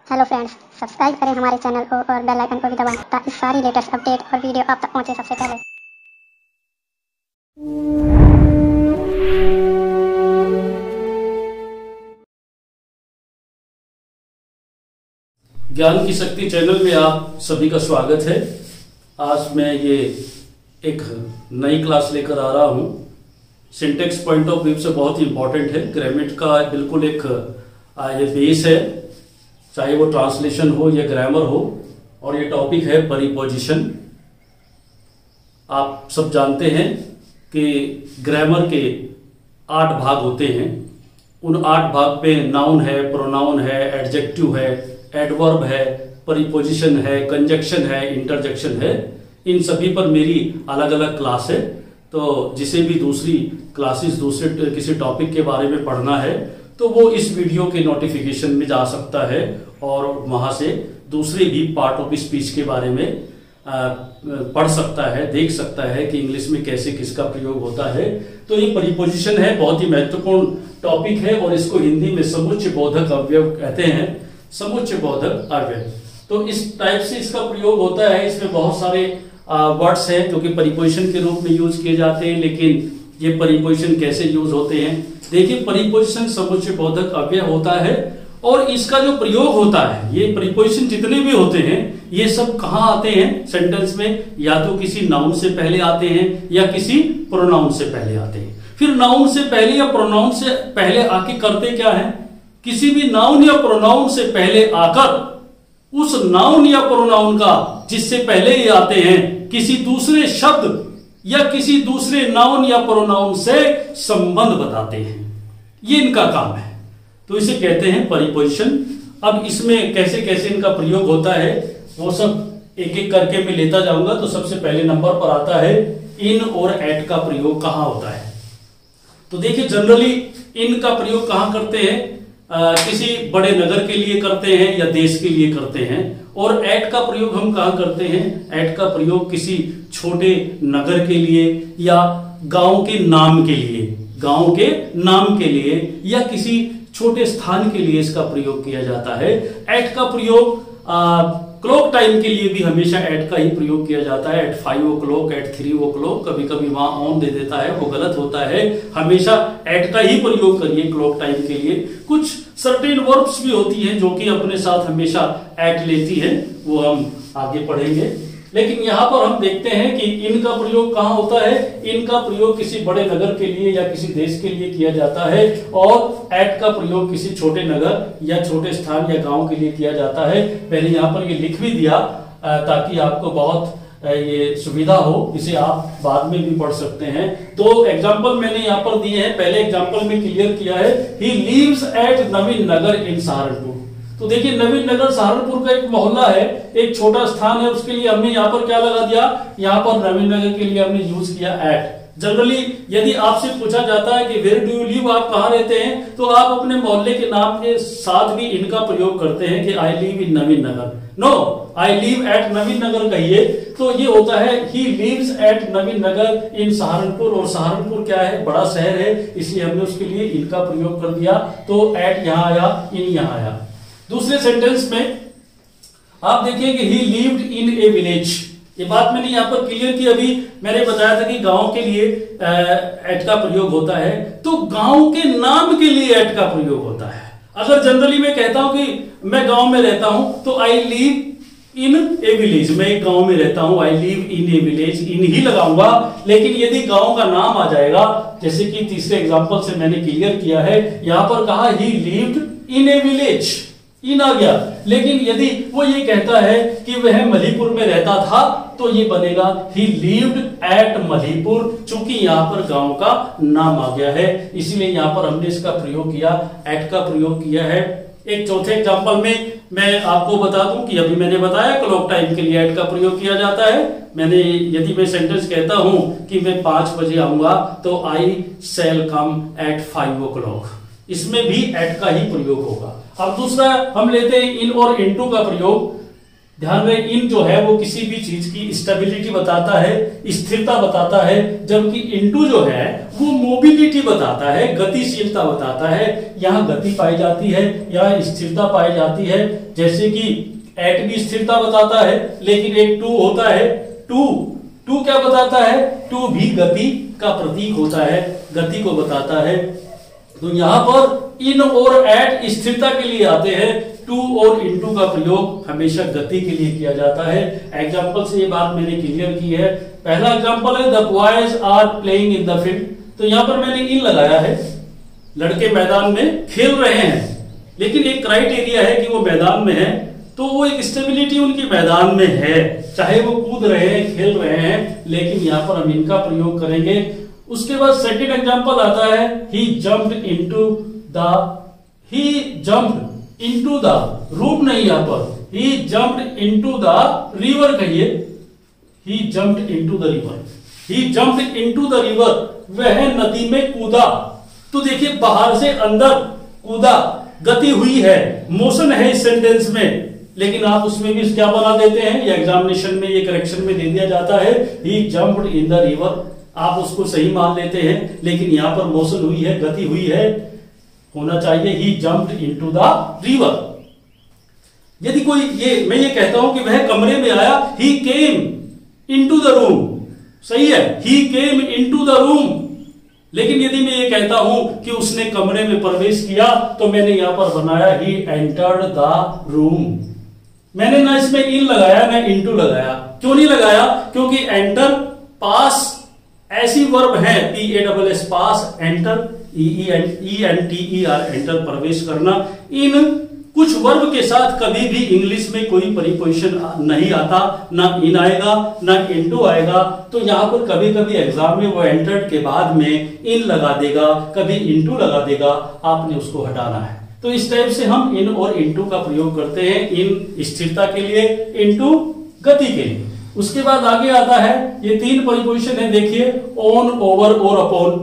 Hello friends, subscribe करें हमारे channel को और बेल आइकन को भी दबाएं ताकि सारी लेटेस्ट अपडेट और वीडियो आप तक पहुंचे सबसे पहले। ज्ञान की शक्ति चैनल में आप सभी का स्वागत है। आज मैं ये एक नई क्लास लेकर आ रहा हूँ। सिंटेक्स पॉइंट ऑफ व्यू से बहुत ही इंपॉर्टेंट है। ग्रामर का बिल्कुल एक ये बेस है, चाहे वो ट्रांसलेशन हो या ग्रामर हो। और ये टॉपिक है परिपोजिशन। आप सब जानते हैं कि ग्रामर के 8 भाग होते हैं। उन 8 भाग पे नाउन है, प्रोनाउन है, एडजेक्टिव है, एडवर्ब है, परिपोजिशन है, कंजक्शन है, इंटरजेक्शन है। इन सभी पर मेरी अलग अलग क्लास है। तो जिसे भी दूसरी क्लासेस दूसरे किसी टॉपिक के बारे में पढ़ना है तो वो इस वीडियो के नोटिफिकेशन में जा सकता है और वहां से दूसरे भी पार्ट ऑफ स्पीच के बारे में पढ़ सकता है, देख सकता है कि इंग्लिश में कैसे किसका प्रयोग होता है। तो ये परिपोजिशन है, बहुत ही महत्वपूर्ण टॉपिक है और इसको हिंदी में समुच्चय बोधक अवयव कहते हैं। समुच्चय बोधक अवयव, तो इस टाइप से इसका प्रयोग होता है। इसमें बहुत सारे वर्ड्स हैं जो कि परिपोजिशन के रूप में यूज किए जाते हैं। लेकिन ये परिपोजिशन कैसे यूज होते हैं, देखिए परिपोजिशन समुच्चय बोधक अव्यय होता है और इसका जो प्रयोग होता है, ये परिपोजिशन जितने भी होते हैं ये सब कहां आते हैं सेंटेंस में, या तो किसी नाउन से पहले आते हैं या किसी प्रोनाउन से पहले आते हैं। फिर नाउन से पहले या प्रोनाउन से पहले आके करते क्या है, किसी भी नाउन या प्रोनाउन से पहले आकर उस नाउन या प्रोनाउन का जिससे पहले ही आते हैं किसी दूसरे शब्द या किसी दूसरे नाउन या प्रोनाउन से संबंध बताते हैं। ये इनका काम है, तो इसे कहते हैं परिपोजिशन। अब इसमें कैसे कैसे इनका प्रयोग होता है वो सब एक एक करके मैं लेता जाऊंगा। तो सबसे पहले नंबर पर आता है इन और एट का प्रयोग कहां होता है। तो देखिए जनरली इन का प्रयोग कहां करते हैं, किसी बड़े नगर के लिए करते हैं या देश के लिए करते हैं। और एट का प्रयोग हम कहां करते हैं, एट का प्रयोग किसी छोटे नगर के लिए या गांव के नाम के लिए, गांव के नाम के लिए या किसी छोटे स्थान के लिए इसका प्रयोग किया जाता है। एट का प्रयोग क्लॉक टाइम के लिए भी हमेशा एट का ही प्रयोग किया जाता है। एट 5 o'clock, एट 3 o'clock, कभी कभी वहां ऑन दे देता है, वो गलत होता है। हमेशा एट का ही प्रयोग करिए क्लॉक टाइम के लिए। कुछ सर्टेन वर्ब्स भी होती हैं जो कि अपने साथ हमेशा एट लेती है, वो हम आगे पढ़ेंगे। लेकिन यहां पर हम देखते हैं कि इनका प्रयोग कहां होता है। इनका प्रयोग किसी बड़े नगर के लिए या किसी देश के लिए किया जाता है और एट का प्रयोग किसी छोटे नगर या छोटे स्थान या गांव के लिए किया जाता है। पहले यहां पर ये लिख भी दिया ताकि आपको बहुत ये सुविधा हो, इसे आप बाद में भी पढ़ सकते हैं। तो एग्जाम्पल मैंने यहां पर दिए हैं। पहले एग्जाम्पल में क्लियर किया है, he lives at Naveen Nagar in Saharanpur. तो देखिए नवीन नगर सहारनपुर का एक मोहल्ला है, एक छोटा स्थान है, उसके लिए हमने यहाँ पर क्या लगा दिया, यहाँ पर नवीन नगर के लिए हमने यूज किया एट। जनरली यदि आपसे पूछा जाता है कि वेयर डू यू लिव, आप कहाँ रहते हैं, तो आप अपने मोहल्ले के नाम के साथ भी इनका प्रयोग करते हैं कि I live in Naveen Nagar. No, I live at Naveen Nagar कहिए तो ये होता है he lives at Naveen Nagar in Saharanpur. और सहारनपुर क्या है, बड़ा शहर है, इसलिए हमने उसके लिए इनका प्रयोग कर दिया। तो एट यहाँ आया, इन यहाँ आया। दूसरे सेंटेंस में आप देखिए कि ही लिव्ड इन ए विलेज। ये बात मैंने यहां पर क्लियर की। अभी मैंने बताया था कि गांव के लिए एट का प्रयोग होता है, तो गांव के नाम के लिए एट का प्रयोग होता है। अगर जनरली मैं कहता हूं कि मैं गांव में रहता हूं तो आई लिव इन ए विलेज, मैं एक गांव में रहता हूं, आई लिव इन ए विलेज, इन ही लगाऊंगा। लेकिन यदि गांव का नाम आ जाएगा, जैसे कि तीसरे एग्जांपल से मैंने क्लियर किया है, यहां पर कहा ही लिव्ड इन ए विलेज, इन आ गया। लेकिन यदि वो ये कहता है कि वह मलीपुर में रहता था तो ये बनेगा ही लिव्ड एट मलीपुर, चूंकि यहां पर गांव का नाम आ गया है, इसलिए यहां पर हमने इसका प्रयोग किया, एट का प्रयोग किया है। एक चौथे एग्जांपल में मैं आपको बता दूं कि अभी मैंने बताया क्लॉक टाइम के लिए एट का प्रयोग किया जाता है। मैंने यदि मैं सेंटेंस कहता हूं कि मैं 5 बजे आऊंगा तो आई शैल कम एट 5 o'clock, इसमें भी एट का ही प्रयोग होगा। अब दूसरा हम लेते हैं इन और इनटू का प्रयोग। ध्यान रहे, इन जो है वो किसी भी चीज की स्टेबिलिटी बताता है, स्थिरता बताता है, जबकि इनटू जो है वो मोबिलिटी बताता है, गतिशीलता बताता है। यहाँ गति पाई जाती है, यहाँ स्थिरता पाई जाती है। जैसे कि एट भी स्थिरता बताता है, लेकिन एक टू होता है, टू क्या बताता है? टू भी गति का प्रतीक होता है, गति को बताता है। तो यहां पर इन और एट स्थिरता के लिए आते हैं, टू और इनटू का प्रयोग हमेशा गति के लिए किया जाता है। एग्जाम्पल से ये बात मैंने क्लियर की है। पहला एग्जाम्पल है, the boys are playing in the field. तो यहां पर मैंने इन लगाया है, लड़के मैदान में खेल रहे हैं, लेकिन एक क्राइटेरिया है कि वो मैदान में है, तो वो एक स्टेबिलिटी उनकी मैदान में है, चाहे वो कूद रहे हैं, खेल रहे हैं, लेकिन यहां पर हम इनका प्रयोग करेंगे। उसके बाद सेकंड एग्जांपल आता है, he jumped into the room, नहीं यहां पर he jumped into the river, कहिए he jumped into the river, he jumped into the river, वह नदी में कूदा। तो देखिए बाहर से अंदर कूदा, गति हुई है, मोशन है इस सेंटेंस में, लेकिन आप उसमें भी क्या बना देते हैं, ये एग्जामिनेशन में, ये करेक्शन में दे दिया जाता है, he jumped in the river. आप उसको सही मान लेते हैं, लेकिन यहां पर मोशन हुई है, गति हुई है, होना चाहिए he jumped into the river. यदि कोई मैं ये कहता हूं कि वह कमरे में आया, he came into the room, सही है, he came into the room. लेकिन यदि मैं ये कहता हूं कि उसने कमरे में प्रवेश किया, तो मैंने यहां पर बनाया ही एंटर्ड द रूम। मैंने ना इसमें इन लगाया ना इनटू लगाया। क्यों नहीं लगाया? क्योंकि एंटर, पास ऐसी वर्ब है, PASS pass, enter ENTER enter प्रवेश करना। इन कुछ वर्ब के साथ कभी भी इंग्लिश में कोई प्रीपोजिशन नहीं आता, ना इन आएगा ना इनटू आएगा। तो यहां पर कभी कभी एग्जाम में वो एंटर्ड के बाद में इन लगा देगा, कभी इनटू लगा देगा, आपने उसको हटाना है। तो इस टाइप से हम इन और इनटू का प्रयोग करते हैं, इन स्थिरता के लिए, इनटू गति के लिए। उसके बाद आगे आता है, ये तीन प्रीपोजिशन है, देखिए ऑन, ओवर और अपॉन।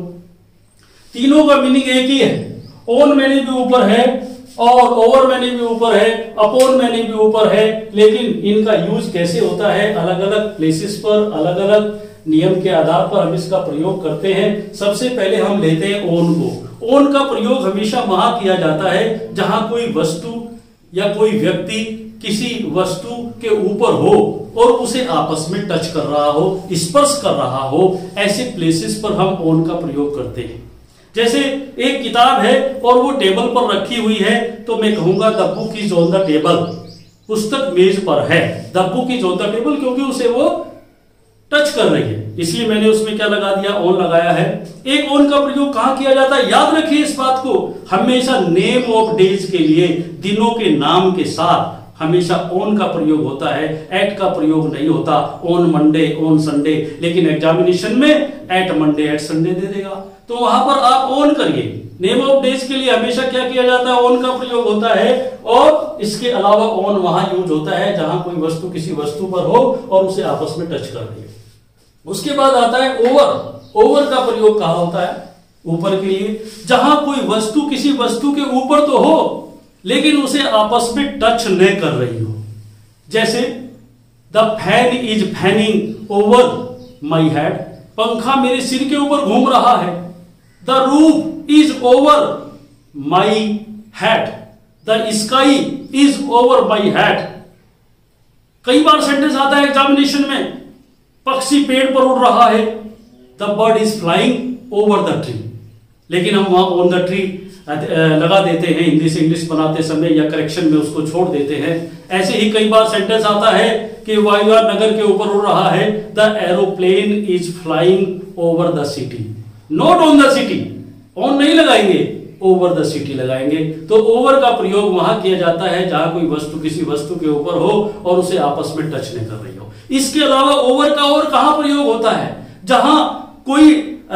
तीनों का मीनिंग एक ही है। ऑन मैंने भी ऊपर है, और ओवर मैंने भी ऊपर है, अपॉन मैंने भी ऊपर है, लेकिन इनका यूज कैसे होता है, अलग अलग प्लेसेस पर, अलग अलग नियम के आधार पर हम इसका प्रयोग करते हैं। सबसे पहले हम लेते हैं ऑन को। ऑन का प्रयोग हमेशा वहां किया जाता है जहां कोई वस्तु या कोई व्यक्ति किसी वस्तु के ऊपर हो और उसे आपस में टच कर रहा हो, स्पर्श कर रहा हो, ऐसे प्लेसेस पर हम ऑन का प्रयोग करते हैं। जैसे एक किताब है और वो टेबल पर रखी हुई है, तो मैं कहूंगा the book is on the table, पुस्तक मेज पर है, the book is on the table, क्योंकि उसे वो टच कर रही है, इसलिए मैंने उसमें क्या लगा दिया, ऑन लगाया है। एक ऑन का प्रयोग कहां किया जाता है, याद रखिए इस बात को, हमेशा नेम ऑफ डेज के लिए, दिनों के नाम के साथ हमेशा ऑन का प्रयोग होता है, एट का प्रयोग नहीं होता। ऑन मंडे, ऑन संडे, लेकिन एग्जामिनेशन में एट मंडे, एट संडे दे देगा, तो वहां पर आप ऑन करिए। नेम ऑफ डेज के लिए हमेशा क्या किया जाता है, ऑन का प्रयोग होता है। और इसके अलावा ऑन वहां यूज होता है जहां कोई वस्तु किसी वस्तु पर हो और उसे आपस में टच कर रही है। उसके बाद आता है ओवर। ओवर का प्रयोग कहां होता है, ऊपर के लिए, जहां कोई वस्तु किसी वस्तु के ऊपर तो हो लेकिन उसे आपस में टच न कर रही हो। जैसे the fan is fanning over my head, पंखा मेरे सिर के ऊपर घूम रहा है। The roof is over my head, the sky is over my head. कई बार सेंटेंस आता है एग्जामिनेशन में, पक्षी पेड़ पर उड़ रहा है, the bird is flying over the tree, लेकिन हम वहां ऑन द ट्री लगा देते हैं हिंदी से इंग्लिश बनाते समय, या करेक्शन में उसको छोड़ देते हैं। ऐसे ही कई बार सेंटेंस आता है कि वायुयान नगर के ऊपर उड़ रहा है, the aeroplane is flying over the city, not on the city, on नहीं लगाएंगे, ओवर द सिटी लगाएंगे। तो ओवर का प्रयोग वहां किया जाता है जहां कोई वस्तु किसी वस्तु के ऊपर हो और उसे आपस में टच नहीं कर रही हो। इसके अलावा ओवर का और कहां प्रयोग होता है, जहां कोई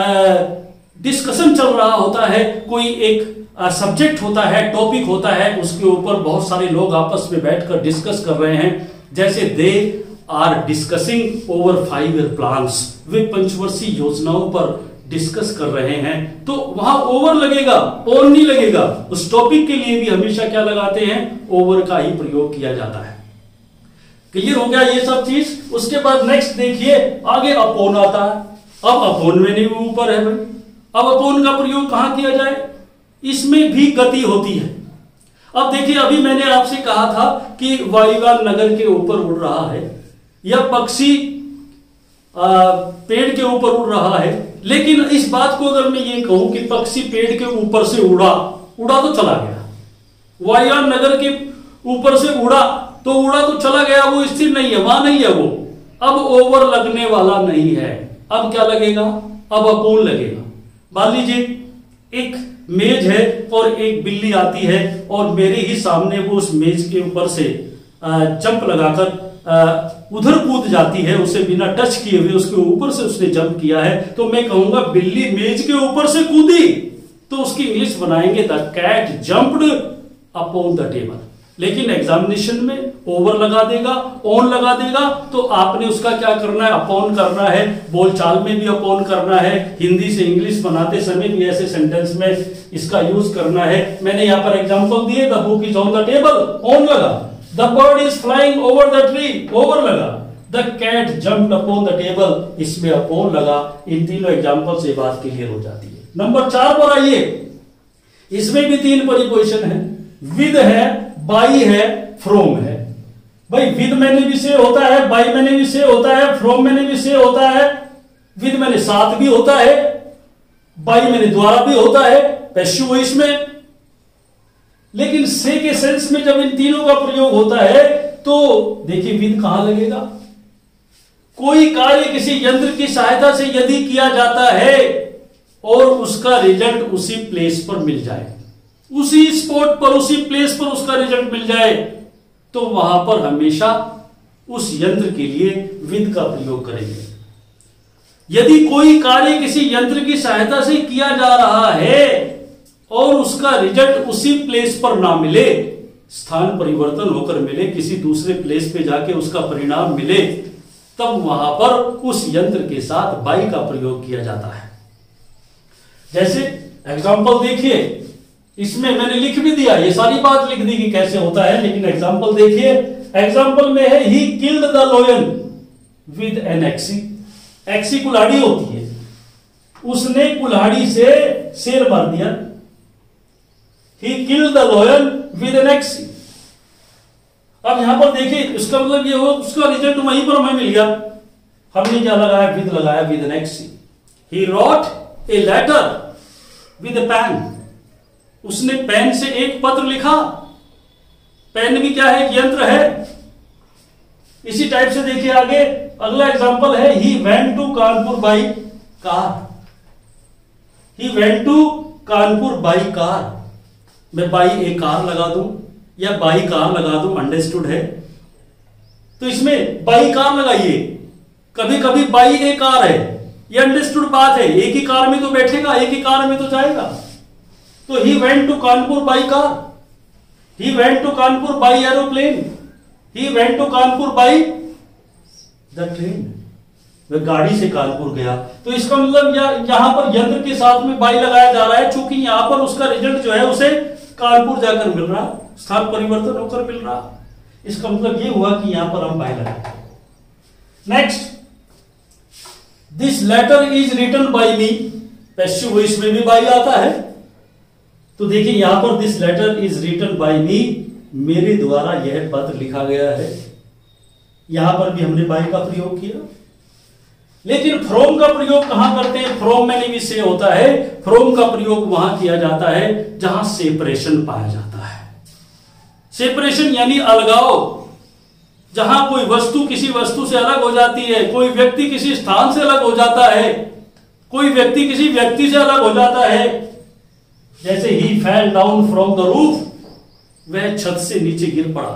डिस्कशन चल रहा होता है, कोई एक सब्जेक्ट होता है, टॉपिक होता है, उसके ऊपर बहुत सारे लोग आपस में बैठकर डिस्कस कर रहे हैं। जैसे they are discussing over 5 year plans, वे पंचवर्षीय योजनाओं पर डिस्कस कर रहे हैं, तो वहां ओवर लगेगा, ऑन नहीं लगेगा। उस टॉपिक के लिए भी हमेशा क्या लगाते हैं, ओवर का ही प्रयोग किया जाता है। क्लियर हो गया ये सब चीज। उसके बाद नेक्स्ट देखिए, आगे अपॉन आता है। अब अपॉन में नहीं ऊपर है भाई, अब अपॉन का प्रयोग कहां किया जाए? इसमें भी गति होती है। अब देखिए, अभी मैंने आपसे कहा था कि वायुयान नगर के ऊपर उड़ रहा है या पक्षी पेड़ के ऊपर उड़ रहा है, लेकिन इस बात को अगर मैं ये कहूं कि पक्षी पेड़ के ऊपर से उड़ा तो चला गया, वायुयान नगर के ऊपर से उड़ा तो चला गया, वो स्थिर नहीं है, वहां नहीं है वो, अब ओवर लगने वाला नहीं है। अब क्या लगेगा? अब अपोन लगेगा। मान लीजिए एक मेज है और एक बिल्ली आती है और मेरे ही सामने वो उस मेज के ऊपर से जंप लगाकर उधर कूद जाती है, उसे बिना टच किए हुए उसके ऊपर से उसने जंप किया है, तो मैं कहूंगा बिल्ली मेज के ऊपर से कूदी, तो उसकी इंग्लिश बनाएंगे the cat jumped upon the table. लेकिन एग्जामिनेशन में ओवर लगा देगा, ऑन लगा देगा, तो आपने उसका क्या करना है? अपॉन करना है। बोलचाल में भी अपॉन करना है, हिंदी से इंग्लिश बनाते समय भी ऐसे सेंटेंस में इसका यूज करना है। मैंने यहां पर एग्जांपल दिए, the book is on the table, on लगा। The bird is flying over the tree, over लगा। The cat jumped upon the table, इसमें अपॉन लगा। इन तीनों एग्जांपल से बात क्लियर हो जाती है। नंबर 4 पर आइए, इसमें भी 3 प्रीपोजिशन है, विद है, बाई है, फ्रॉम है। भाई विद मैंने भी से होता है, बाई मैंने भी से होता है, फ्रॉम मैंने भी से होता है, विद मैंने साथ भी होता है, बाई मैंने द्वारा भी होता है, पैसिव वॉइस में। लेकिन से के सेंस में जब इन तीनों का प्रयोग होता है तो देखिए विद कहां लगेगा? कोई कार्य किसी यंत्र की सहायता से यदि किया जाता है और उसका रिजल्ट उसी प्लेस पर मिल जाए, उसी स्पॉट पर, उसी प्लेस पर उसका रिजल्ट मिल जाए, तो वहां पर हमेशा उस यंत्र के लिए विद का प्रयोग करेंगे। यदि कोई कार्य किसी यंत्र की सहायता से किया जा रहा है और उसका रिजल्ट उसी प्लेस पर ना मिले, स्थान परिवर्तन होकर मिले, किसी दूसरे प्लेस पे जाके उसका परिणाम मिले, तब वहां पर उस यंत्र के साथ बाई का प्रयोग किया जाता है। जैसे एग्जांपल देखिए, इसमें मैंने लिख भी दिया, ये सारी बात लिख दी कि कैसे होता है, लेकिन एग्जांपल देखिए। एग्जांपल में है he killed the lion with an axe. Axe कुल्हाड़ी होती है, उसने कुल्हाड़ी से शेर मार दिया। He killed the lion with an axe. अब यहां पर देखिए, इसका मतलब ये हो, उसका रिजल्ट वहीं पर हमें मिल गया। हमने क्या लगाया? विद लगाया, with an axe. He wrote a letter with a pen. उसने पेन से एक पत्र लिखा। पेन भी क्या है? यंत्र है। इसी टाइप से देखिए आगे, अगला एग्जांपल है he went to Kanpur by car. He went to Kanpur by car. मैं बाई ए कार लगा दूं या बाई कार लगा दूं, अंडरस्टूड है। तो इसमें बाई कार लगाइए, कभी कभी बाई ए कार है, ये अंडरस्टूड बात है। एक ही कार में तो बैठेगा, एक ही कार में तो जाएगा। तो he went to Kanpur by car, he went to Kanpur by aeroplane, he went to Kanpur by the train. वह गाड़ी से कानपुर गया। तो इसका मतलब यहां पर यंत्र के साथ में बाई लगाया जा रहा है, चूंकि यहां पर उसका रिजल्ट जो है उसे कानपुर जाकर मिल रहा, स्थान परिवर्तन होकर मिल रहा। इसका मतलब यह हुआ कि यहां पर हम बाई लगाए। Next, this letter is written by me. Passive voice में भी बाई आता है। तो देखिए यहां पर this letter is written by me, मेरे द्वारा यह पत्र लिखा गया है। यहां पर भी हमने बाय का प्रयोग किया। लेकिन फ्रॉम का प्रयोग कहां करते हैं? फ्रॉम मैंने भी से होता है। फ्रॉम का प्रयोग वहां किया जाता है जहां सेपरेशन पाया जाता है। सेपरेशन यानी अलगाव, जहां कोई वस्तु किसी वस्तु से अलग हो जाती है, कोई व्यक्ति किसी स्थान से अलग हो जाता है, कोई व्यक्ति किसी व्यक्ति से अलग हो जाता है। जैसे he fell down from the roof, वह छत से नीचे गिर पड़ा।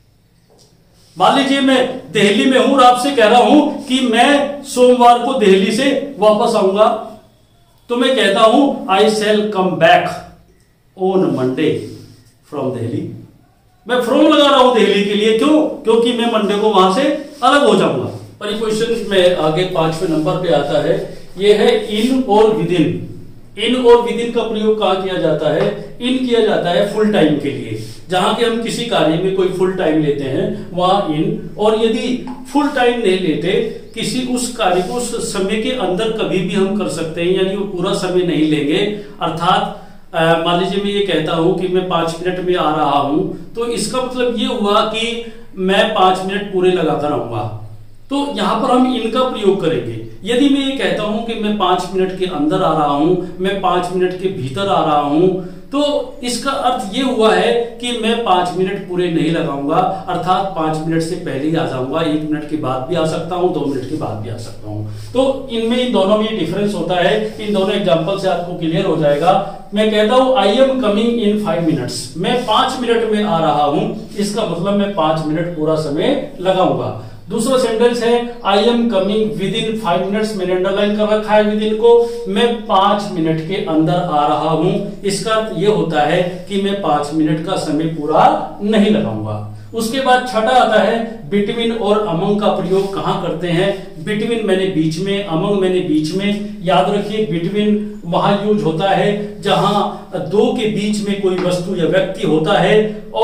मान लीजिए मैं दिल्ली में हूं और आपसे कह रहा हूं कि मैं सोमवार को दिल्ली से वापस आऊंगा, तो मैं कहता हूं I shall come back on Monday from Delhi. मैं फ्रॉम लगा रहा हूं दिल्ली के लिए, क्यों? क्योंकि मैं मंडे को वहां से अलग हो जाऊंगा। प्रीपोजिशन में आगे 5वें नंबर पे आता है, यह है इन और विद इन। इन और विद इन का प्रयोग कहां किया जाता है? इन किया जाता है फुल टाइम के लिए, जहां के हम किसी कार्य में कोई फुल टाइम लेते हैं वहां इन, और यदि फुल टाइम नहीं लेते किसी उस कार्य को उस समय के अंदर कभी भी हम कर सकते हैं, यानी वो पूरा समय नहीं लेंगे। अर्थात मान लीजिए मैं ये कहता हूं कि मैं 5 मिनट में आ रहा हूं, तो इसका मतलब ये हुआ कि मैं 5 मिनट पूरे लगाकर आऊंगा, तो यहां पर हम इनका प्रयोग करेंगे। यदि मैं ये कहता हूं कि मैं 5 मिनट के अंदर आ रहा हूं, मैं 5 मिनट के भीतर आ रहा हूं, तो इसका अर्थ ये हुआ है कि मैं 5 मिनट पूरे नहीं लगाऊंगा, अर्थात 5 मिनट से पहले ही आ जाऊंगा, 1 मिनट के बाद भी आ सकता हूं, 2 मिनट के बाद भी आ सकता हूं। तो इनमें इन दोनों में डिफरेंस होता है, इन दोनों एग्जांपल से आपको क्लियर हो जाएगा। मैं कहता हूं I am coming in 5 minutes, मैं 5 मिनट में आ रहा हूं, इसका मतलब मैं 5 मिनट पूरा समय लगाऊंगा। दूसरा सेंटेंस है I am coming within 5 minutes, मैंने अंडरलाइन कर रखा है विद इन को, मैं 5 मिनट के अंदर आ रहा हूं, इसका यह होता है कि मैं 5 मिनट का समय पूरा नहीं लगाऊंगा। उसके बाद छठा आता है बिटवीन और अमंग का प्रयोग कहां करते हैं। बिटवीन मैंने बीच में, अमंग मैंने बीच में। याद रखिए बिटवीन वहां यूज होता है जहां दो के बीच में कोई वस्तु या व्यक्ति होता है,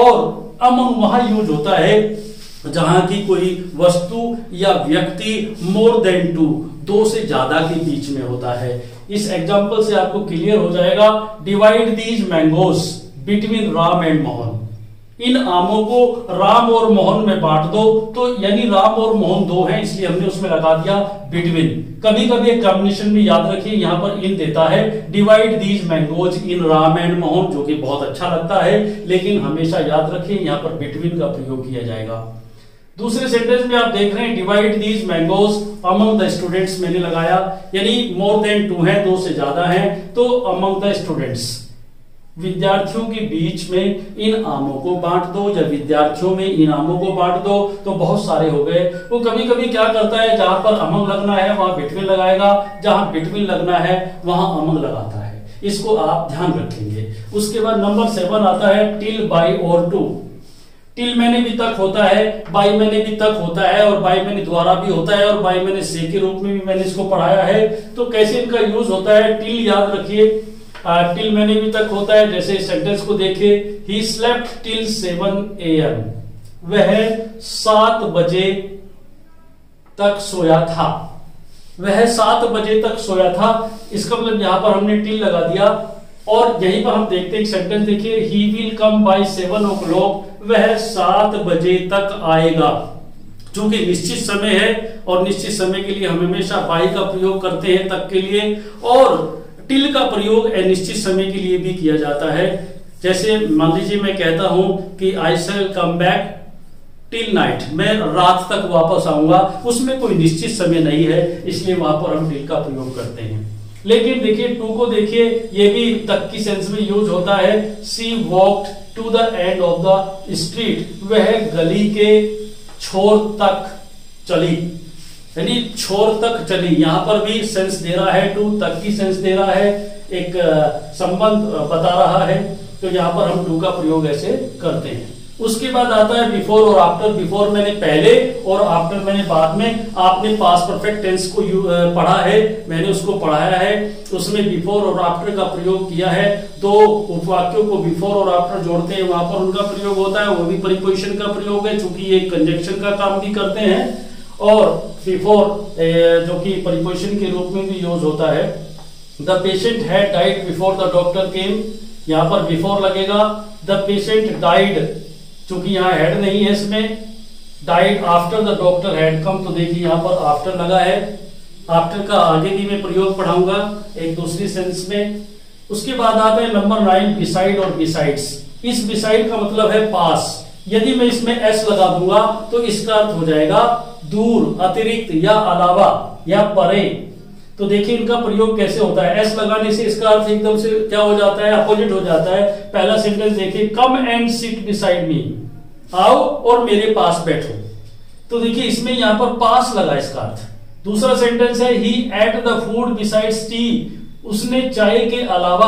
और अमंग वहां यूज होता है जहां की कोई वस्तु या व्यक्ति मोर देन 2, 2 से ज्यादा के बीच में होता है। इस एग्जांपल से आपको क्लियर हो जाएगा। Divide these mangoes between Ram and Mohan, इन आमों को राम और मोहन में बांट दो, तो यानी राम और मोहन 2 हैं, इसलिए हमने उसमें लगा दिया बिटवीन। कभी कभी एक कॉम्बिनेशन में याद रखिए यहां पर इन देता है, divide these mangoes in Ram and Mohan, जो कि बहुत अच्छा लगता है, लेकिन हमेशा याद रखिए यहां पर बिटवीन का प्रयोग किया जाएगा। दूसरे सेंटेंस में आप देख रहे हैं divide these mangoes among the students, मैंने लगाया, यानी मोर देन 2 है, 2 से ज्यादा है, तो अमंग द स्टूडेंट्स, विद्यार्थियों के बीच में इन आमों को बांट दो, या विद्यार्थियों में इन आमों को बांट दो, तो बहुत सारे हो गए। वो कभी कभी क्या करता है, जहां पर अमंग लगना है वहां बिटवीन लगाएगा, जहां बिटवीन लगना है वहां अमंग लगाता है, इसको आप ध्यान रखेंगे। उसके बाद नंबर 7 आता है टिल, बाय और टू। टिल मैंने भी तक होता है, बाय मैंने भी तक होता है, और बाय मैंने द्वारा भी होता है, और बाय मैंने से के रूप में भी मैंने इसको पढ़ाया है। तो कैसे इनका यूज होता है, टिल याद रखिए, टिल मैंने भी तक होता है। जैसे सेंटेंस को देखिए, ही स्लेप्ट टिल 7 AM, वह 7 बजे तक सोया था, वह 7 बजे तक सोया था, इसका मतलब यहां पर हमने टिल लगा दिया। और यहीं पर हम देखते हैं सेंटेंस देखिए, he will come by 7 o'clock, वह 7 बजे तक आएगा। चूंकि निश्चित समय है और निश्चित समय के लिए हम हमेशा बाय का प्रयोग करते हैं तक के लिए, और टिल का प्रयोग अनिश्चित समय के लिए भी किया जाता है। जैसे मान लीजिए मैं कहता हूं कि I shall come back till night, मैं रात तक वापस आऊंगा, उसमें कोई निश्चित समय नहीं है, इसलिए वहां पर हम टिल का प्रयोग करते हैं। लेकिन देखिए 2 को देखिए, ये भी तक की सेंस में यूज होता है। She walked to the end of the street, वह गली के छोर तक चली, यानी छोर तक चली। यहां पर भी सेंस दे रहा है, 2 तक की सेंस दे रहा है, एक संबंध बता रहा है, तो यहां पर हम 2 का प्रयोग ऐसे करते हैं। उसके बाद आता है बिफोर और आफ्टर। बिफोर मैंने पहले और आफ्टर मैंने बाद में। आपने पास्ट परफेक्ट टेंस को पढ़ा है, मैंने उसको पढ़ाया है, उसमें बिफोर और आफ्टर का प्रयोग किया है। 2 उपवाक्यों को बिफोर और आफ्टर जोड़ते हैं, वहां पर उनका प्रयोग होता है, वो भी प्रीपोजिशन का प्रयोग है, चूंकि ये कंजंक्शन का काम भी करते हैं। और बिफोर जो कि प्रीपोजिशन के रूप में भी यूज होता है। The patient had died before the doctor came, यहां पर बिफोर लगेगा। द पेशेंट डाइड, चूंकि यहां हेड नहीं है इसमें, died after the doctor had come, तो देखिए यहां पर आफ्टर लगा है। आफ्टर का आगे भी मैं प्रयोग पढ़ाऊंगा एक दूसरी सेंस में। उसके बाद आता है नंबर 9 बिसाइड और बिसाइड्स। इस बिसाइड का मतलब है पास, यदि मैं इसमें एस लगा दूंगा तो इसका अर्थ हो जाएगा दूर, अतिरिक्त, या अलावा, या परे। तो देखिए इनका प्रयोग कैसे होता है। एस लगाने से इसका अर्थ एकदम से क्या हो जाता है, अपोजिट हो जाता है। पहला सेंटेंस देखिए, come and sit beside me, आओ और मेरे पास बैठो। तो देखिए इसमें यहां पर पास लगा इसका अर्थ। दूसरा सेंटेंस है, he ate the food besides tea, उसने चाय के अलावा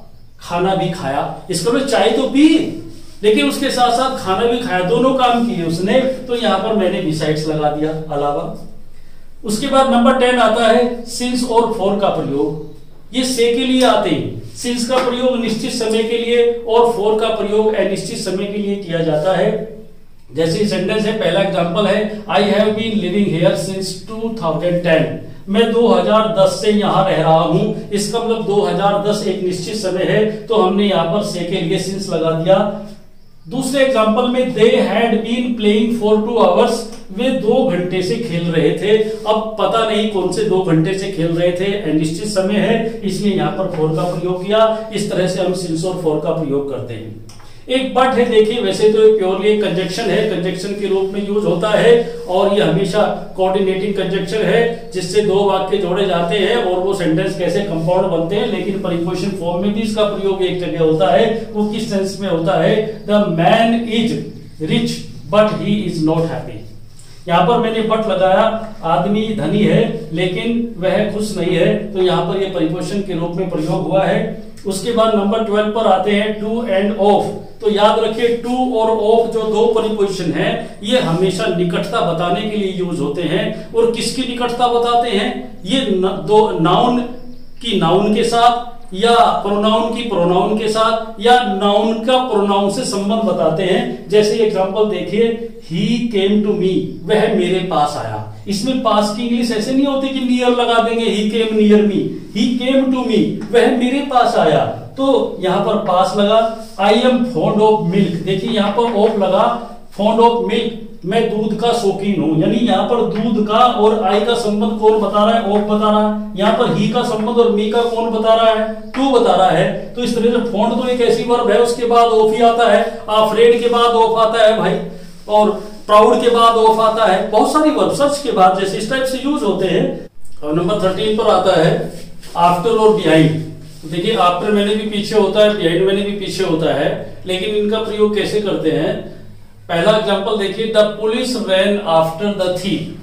खाना भी खाया। इसका मतलब चाय तो पी, लेकिन उसके साथ साथ खाना भी खाया, दोनों काम किए उसने, तो यहां पर मैंने बिसाइड्स लगा दिया, अलावा। उसके बाद नंबर 10 आता है सिंस और फॉर का प्रयोग। ये से के लिए आते हैं, सिंस का प्रयोग निश्चित समय के लिए और फॉर का प्रयोग अनिश्चित समय के लिए किया जाता है। जैसे सेंटेंस है, पहला एग्जांपल है, I have been living here since 2010, मैं 2010 से यहाँ रह रहा हूं। इसका मतलब 2010 एक निश्चित समय है, तो हमने यहाँ पर से के लिए सिंस लगा दिया। दूसरे एग्जांपल में they had been playing for 2 hours, वे 2 घंटे से खेल रहे थे। अब पता नहीं कौन से 2 घंटे से खेल रहे थे, अनिश्चित समय है, इसलिए यहाँ पर फॉर का प्रयोग किया। इस तरह से हम सिंस और फॉर का प्रयोग करते हैं। एक बट है, देखिए वैसे तो प्योरली एक कंजक्शन है, कंजक्शन के रूप में यूज होता है और ये हमेशा कोऑर्डिनेटिंग कंजक्शन है, जिससे 2 वाक्य जोड़े जाते हैं और वो सेंटेंस कैसे कंपाउंड बनते हैं। लेकिन प्रीपोजिशन फॉर्म में भी इसका प्रयोग एक जगह होता है। वो किस सेंस में होता है, the man is rich but he is not happy. यहाँ पर मैंने बट लगाया, आदमी धनी है लेकिन वह खुश नहीं है, तो यहाँ पर ये प्रीपोजिशन के रूप में प्रयोग हुआ है। उसके बाद नंबर 12 पर आते हैं, टू एंड ऑफ। तो याद रखिए टू और ऑफ जो 2 प्रीपोजिशन हैं, ये हमेशा निकटता बताने के लिए यूज होते हैं। और किसकी निकटता बताते हैं, ये दो नाउन की नाउन के साथ, या प्रोनाउन की प्रोनाउन के साथ, या नाउन का प्रोनाउन से संबंध बताते हैं। जैसे एग्जांपल देखिए, ही केम टू मी, वह मेरे पास आया। इसमें पास की इंग्लिश ऐसे नहीं होती कि नियर लगा देंगे, ही came near me, he came to me, वह मेरे पास आया, तो यहां पर पास लगा। I am fond of milk, देखिए यहां पर ऑफ लगा, फॉन्ड ऑफ मिल्क, मैं दूध का शौकीन हूं। यानी यहाँ पर दूध का और आई का संबंध कौन बता रहा है, ऑफ बता रहा है। यहाँ पर ही का संबंध और मी का कौन बता रहा है, टू बता रहा है। तो इस तरह से फॉन्ड तो एक ऐसी वर्ब है, उसके बाद ऑफ ही आता है। अफ्रेड के बाद ऑफ आता है भाई, और प्राउड के बाद ऑफ आता है। बहुत सारी वर्ब सर्च के बाद जैसे इस टाइप से यूज होते हैं। और नंबर 13 पर आता है, आफ्टर और बिहाइंड। देखिए आफ्टर मैंने भी पीछे होता है, बिहाइंड मैंने भी पीछे होता है, लेकिन इनका प्रयोग कैसे करते हैं। पहला एग्जांपल देखिए, the police ran after the thief,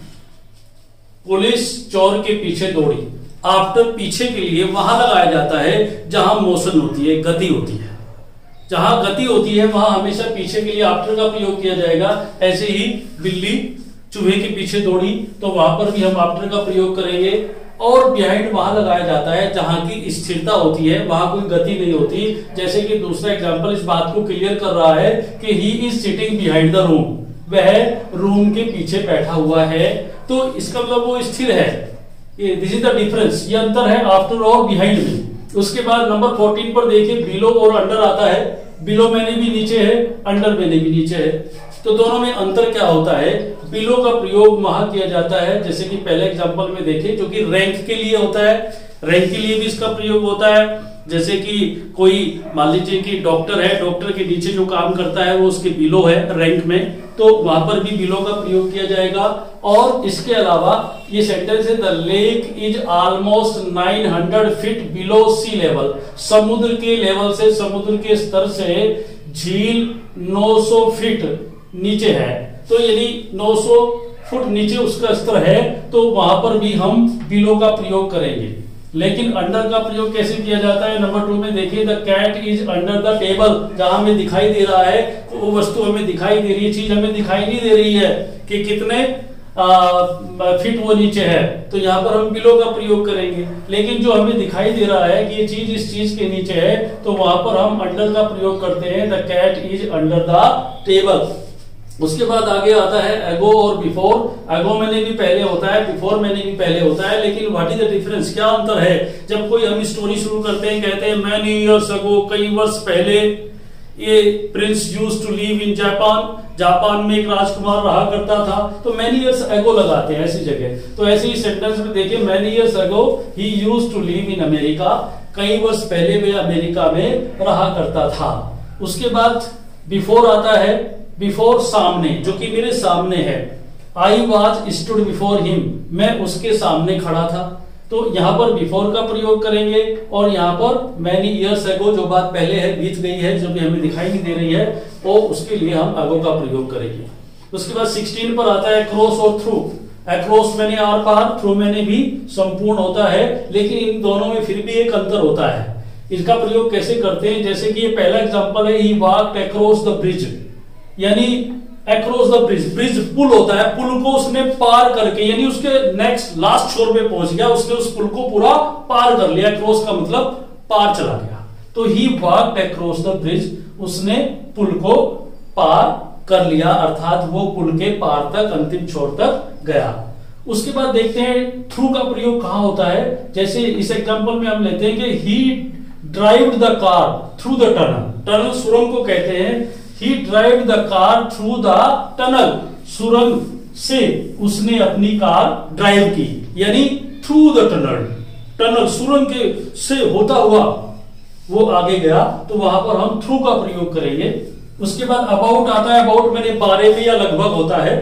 police चोर के पीछे दौड़ी। आफ्टर पीछे के लिए वहां लगाया जाता है जहां मोशन होती है, गति होती है। जहां गति होती है वहां हमेशा पीछे के लिए आफ्टर का प्रयोग किया जाएगा। ऐसे ही बिल्ली चूहे के पीछे दौड़ी, तो वहां पर भी हम आफ्टर का प्रयोग करेंगे। और बिहाइंड वहां लगाया जाता है जहां की स्थिरता होती है, वहां कोई गति नहीं होती। जैसे कि दूसरा एग्जांपल इस बात को क्लियर कर रहा है कि he is sitting behind the room, वह रूम के पीछे बैठा हुआ है, तो इसका मतलब वो स्थिर है। दिस इज द डिफरेंस, ये अंतर है आफ्टर और बिहाइंड में। उसके बाद नंबर 14 पर देखिए, बिलो और अंडर आता है। बिलो मैंने भी नीचे है, अंडर मैंने भी नीचे है, तो दोनों में अंतर क्या होता है। बिलो का प्रयोग वहां किया जाता है, जैसे कि पहले एग्जांपल में देखें, जो कि रैंक के लिए होता है, रैंक के लिए भी इसका प्रयोग होता है। जैसे कि कोई मान लीजिए कि डॉक्टर है, डॉक्टर के नीचे जो काम करता है वो उसके बिलो है रैंक में, तो वहां पर भी बिलो का प्रयोग किया जाएगा। और इसके अलावा ये सेंटेंस है, the lake is almost 900 feet below sea level, समुद्र के लेवल से, समुद्र के स्तर से झील 900 फीट नीचे है। तो यदि 900 फुट नीचे उसका स्तर है, तो वहां पर भी हम बिलो का प्रयोग करेंगे। लेकिन अंडर का प्रयोग कैसे किया जाता है, नंबर 2 में देखिए, the cat is under the table, जहां हमें दिखाई दे रहा है वो वस्तु हमें दिखाई दे रही है, चीज हमें दिखाई नहीं दे रही है कि कितने फीट वो नीचे है, तो यहाँ पर हम बिलो का प्रयोग करेंगे। लेकिन जो हमें दिखाई दे रहा है कि ये चीज इस चीज के नीचे है, तो वहां पर हम अंडर का प्रयोग करते हैं, the cat is under the table. उसके बाद आगे आता है एगो और बिफोर। एगो मैंने भी पहले होता है, बिफोर मैंने भी पहले होता है, लेकिन व्हाट इज द डिफरेंस, क्या अंतर है। जब कोई हम स्टोरी शुरू करते हैं, कहते हैं मैनी इयर्स अगो, कई वर्ष पहले, ये prince used to live in Japan, Japan में एक राजकुमार रहा करता था, तो मैनी इयर्स एगो लगाते हैं ऐसी जगह। तो ऐसे ही सेंटेंस में देखिए, many years ago he used to live in America, कई वर्ष पहले वे अमेरिका में रहा करता था। उसके बाद बिफोर आता है, बिफोर सामने, जो कि मेरे सामने है। I was stood before him, मैं उसके सामने खड़ा था, तो यहां पर बिफोर का प्रयोग करेंगे। और यहाँ पर मैनी इयर्स एगो, जो बात पहले है, बीत गई है, जो भी हमें दिखाई नहीं दे रही है, और उसके लिए हम एगो का प्रयोग करेंगे। उसके बाद 16 पर आता है क्रॉस और थ्रू। अक्रॉस मैंने आर पार, थ्रू मैंने भी संपूर्ण होता है, लेकिन इन दोनों में फिर भी एक अंतर होता है। इसका प्रयोग कैसे करते हैं, जैसे कि ये पहला एग्जांपल है, he walked across the bridge, यानी अक्रॉस द ब्रिज, ब्रिज पुल होता है, पुल को उसने पार करके, यानी उसके नेक्स्ट लास्ट छोर पे पहुंच गया, उसने उस पुल को पूरा पार कर लिया। क्रॉस का मतलब पार चला गया। तो he walked across the bridge, उसने पुल को पार कर लिया, अर्थात वो पुल के पार तक, अंतिम छोर तक गया। उसके बाद देखते हैं थ्रू का प्रयोग कहां होता है। जैसे इस एग्जांपल में हम लेते हैं कि he drived the car through the tunnel, tunnel सुरंग को कहते हैं। He drived the car through the tunnel, सुरंग से उसने अपनी कार ड्राइव की, यानी थ्रू द टनल, टनल सुरंग के से होता हुआ वो आगे गया, तो वहां पर हम थ्रू का प्रयोग करेंगे। उसके बाद अबाउट आता है, अबाउट मैंने बारे में या लगभग होता है।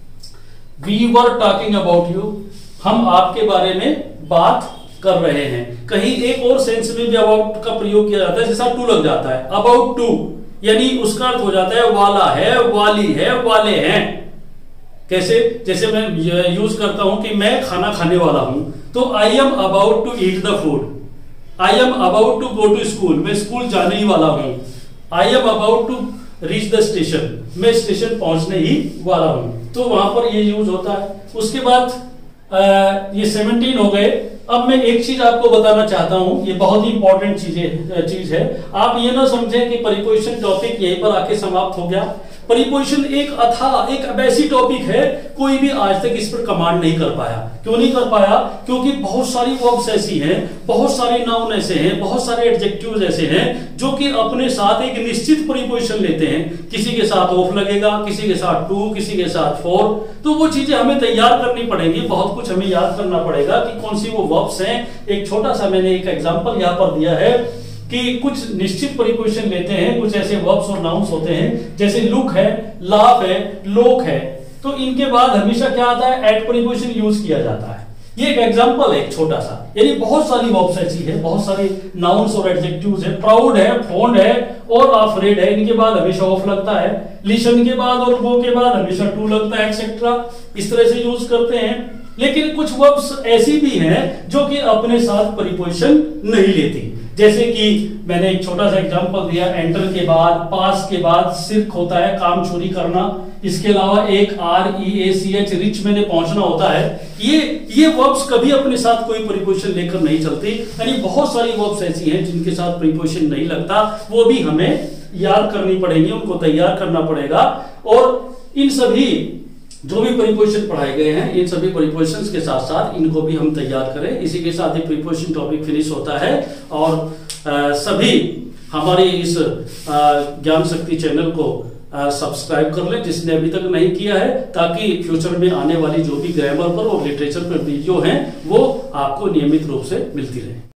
We were talking about you, हम आपके बारे में बात कर रहे हैं। कहीं एक और सेंस में भी अबाउट का प्रयोग किया जाता है, जैसा टू लग जाता है, अबाउट टू, यानी उसका अर्थ हो जाता है वाला है, वाली है, वाले हैं। कैसे, जैसे मैं यूज करता हूं कि मैं खाना खाने वाला हूं, तो I am about to eat the food, I am about to go to school, मैं स्कूल जाने ही वाला हूं। I am about to reach the station, मैं स्टेशन पहुंचने ही वाला हूं, तो वहां पर ये यूज होता है। उसके बाद ये 17 हो गए। अब मैं एक चीज आपको बताना चाहता हूं, ये बहुत ही इंपॉर्टेंट चीज है। आप ये ना समझें कि प्रीपोजिशन टॉपिक यहीं पर आके समाप्त हो गया। प्रीपोजिशन एक अथाह, एक ऐसी टॉपिक है, कोई भी आज तक इस पर कमांड नहीं कर पाया। क्यों नहीं कर पाया? क्योंकि बहुत सारी वर्ब्स ऐसी हैं, बहुत सारे नाउन ऐसे हैं, बहुत सारे एडजेक्टिव्स ऐसे हैं जो कि अपने साथ एक निश्चित प्रीपोजिशन लेते हैं। किसी के साथ ऑफ लगेगा, किसी के साथ टू, किसी के साथ फॉर, तो वो चीजें हमें तैयार करनी पड़ेगी। बहुत कुछ हमें याद करना पड़ेगा कि कौन सी वो वर्ब्स हैं। एक छोटा सा मैंने एक एग्जांपल यहां पर दिया है कि कुछ निश्चित प्रीपोजिशन लेते हैं, कुछ ऐसे वर्ब्स और नाउन्स होते हैं, जैसे लुक है, लाफ है, लोक है, तो इनके बाद हमेशा क्या आता है? एट प्रीपोजिशन यूज किया जाता है। ये एक एग्जांपल है, एक छोटा सा, यानी बहुत सारी वर्ब्स ऐसी है, बहुत सारे नाउन्स और एडजेक्टिव्स है। प्राउड है, फॉन्ड है और अफ्रेड है, इनके बाद हमेशा ऑफ लगता है। लिसन के बाद और गो के बाद हमेशा टू लगता है, एक्सेट्रा, इस तरह से यूज करते हैं। लेकिन कुछ वर्ब्स ऐसी भी हैं जो कि अपने साथ प्रीपोजिशन नहीं लेती, जैसे कि मैंने एक छोटा सा एग्जांपल दिया, एंटर के बाद, पास के बाद सिर्क होता है, काम चोरी करना। इसके अलावा एक REACH, रिच मैंने पहुंचना होता है। ये वर्ब्स कभी अपने साथ कोई प्रीपोजिशन लेकर नहीं चलती, यानी बहुत सारी वर्ब्स ऐसी हैं जिनके साथ प्रीपोजिशन नहीं लगता, वो भी हमें याद करनी पड़ेगी, उनको तैयार करना पड़ेगा। और इन सभी जो भी प्रीपोजिशन पढ़ाए गए हैं, इन सभी प्रीपोजिशंस के साथ साथ इनको भी हम तैयार करें। इसी के साथ ही प्रीपोजिशन टॉपिक फिनिश होता है। और सभी हमारे इस ज्ञान शक्ति चैनल को सब्सक्राइब कर लें जिसने अभी तक नहीं किया है, ताकि फ्यूचर में आने वाली जो भी ग्रामर पर और लिटरेचर पर वीडियो हैं वो आपको नियमित रूप से मिलती रहे।